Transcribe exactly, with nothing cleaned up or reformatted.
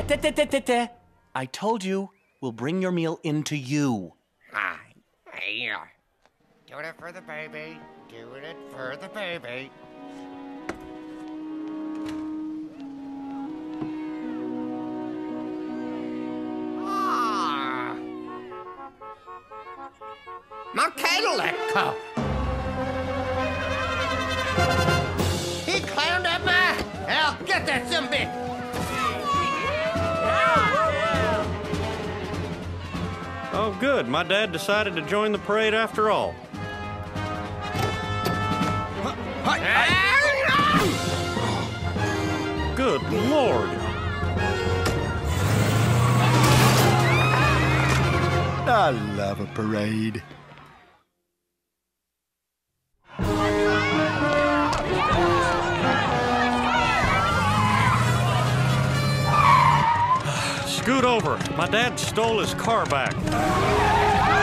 Da-da-da-da-da. I told you, we'll bring your meal into you. Ah, here. Doing it for the baby. Doing it for the baby. Ah. My Cadillac cup. He climbed up my... I'll get that some bitch. Oh, good. My dad decided to join the parade after all. Good Lord. I love a parade. Scoot over. My dad stole his car back.